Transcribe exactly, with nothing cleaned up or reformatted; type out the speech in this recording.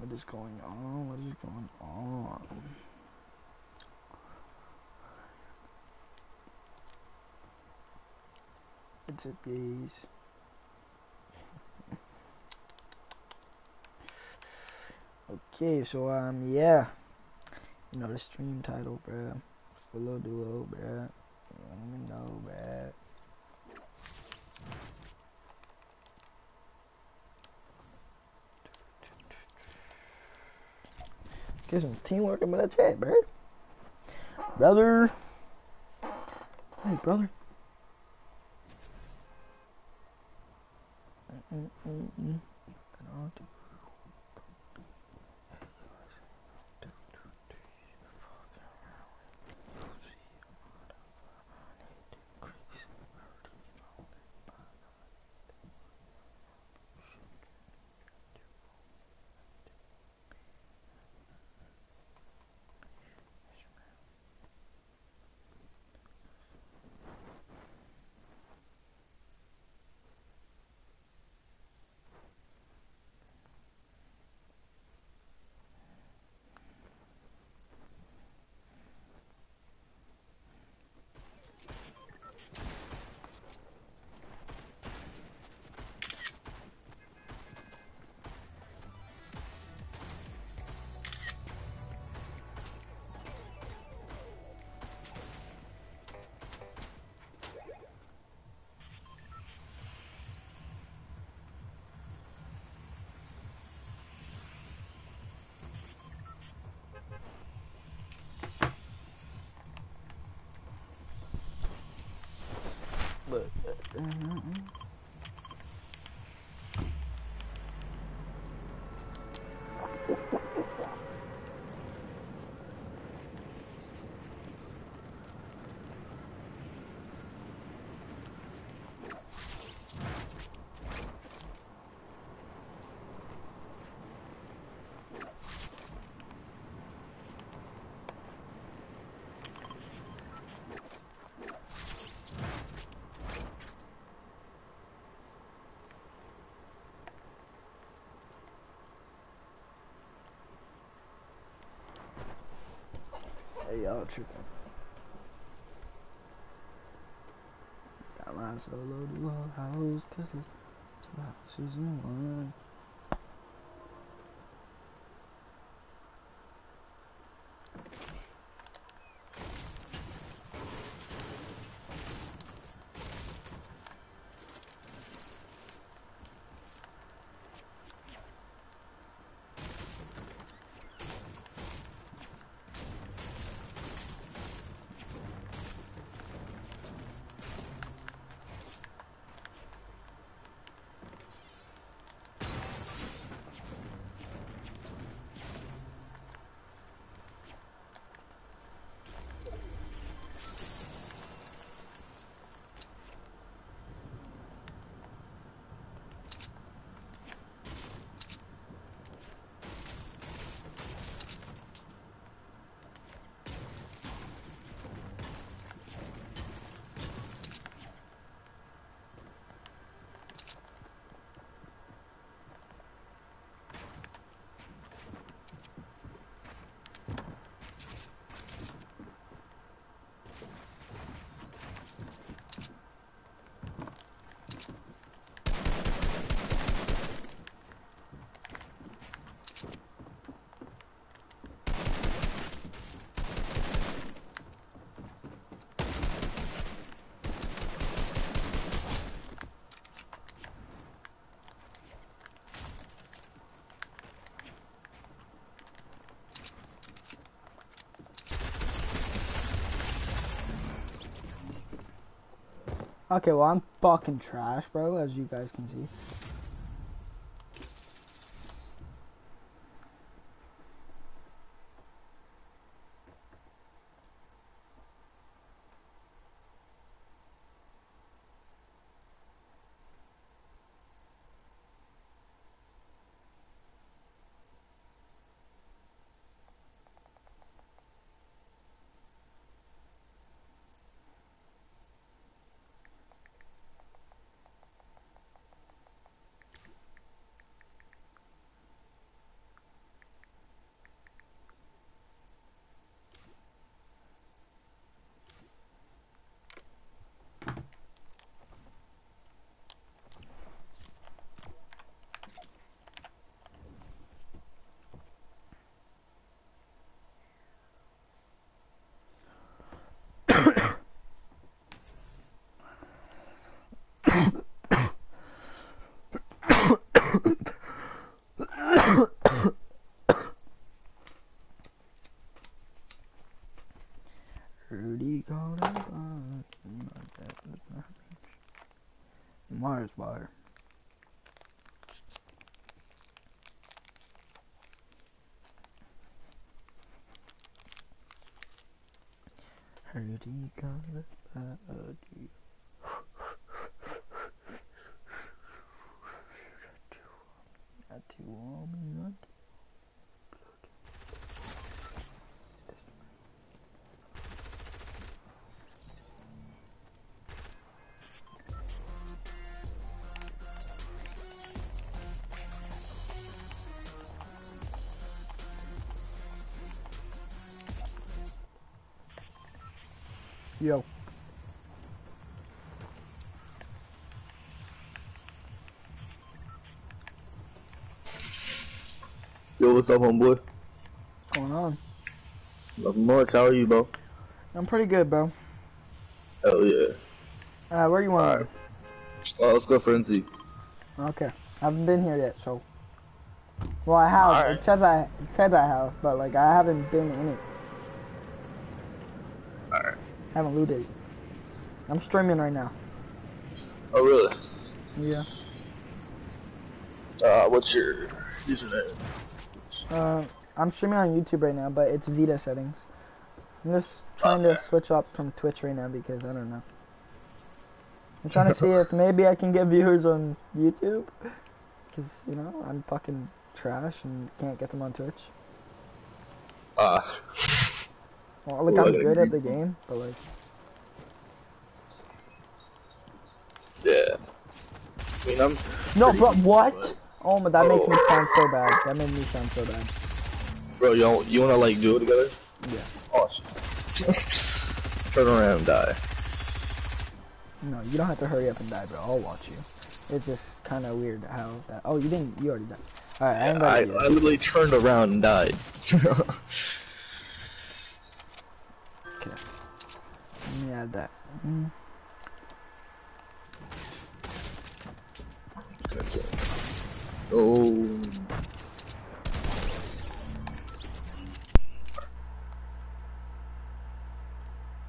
What is going on? What is going on? It's a gaze. Okay, so um, yeah, you know the stream title, bruh. Solo duo, bruh. You don't even know, bruh. Get some teamwork in that chat, bruh. Brother. Hey, brother. Mm-mm-mm-mm. But, uh, mm-mm. Hey, y'all tripping. Got my solo duo house, cause it's two houses in one. Okay, well, I'm fucking trash, bro, as you guys can see. Hurdy gonna party. Not too warm, not too Yo. Yo, what's up, homeboy? What's going on? Nothing much. How are you, bro? I'm pretty good, bro. Hell yeah. Uh, where you want to Alright. Well, let's go for N C. Okay. I haven't been here yet, so. Well, I have. Alright. It says I, it says I have, but like I haven't been in it. Alright. Haven't looted it. I'm streaming right now. Oh, really? Yeah. Uh, what's your username? Uh, I'm streaming on YouTube right now, but it's VitaSettings. I'm just trying Okay. to switch up from Twitch right now because I don't know. I'm trying to see if maybe I can get viewers on YouTube. Because, you know, I'm fucking trash and can't get them on Twitch. Ah. Well, like, What I'm a good at the geek. game, but like... Yeah. I mean, I'm. No, pretty bro, decent, what? but- Oh, but that makes me Oh. sound so bad. That made me sound so bad. Bro, you don't, you wanna like do it together? Yeah. Awesome. Turn around and die. No, you don't have to hurry up and die, bro. I'll watch you. It's just kind of weird how that... Oh, you didn't... You already died. Alright, I Yeah, ain't I, got I literally turned around and died. Okay. Let me add that. Mm. Oh.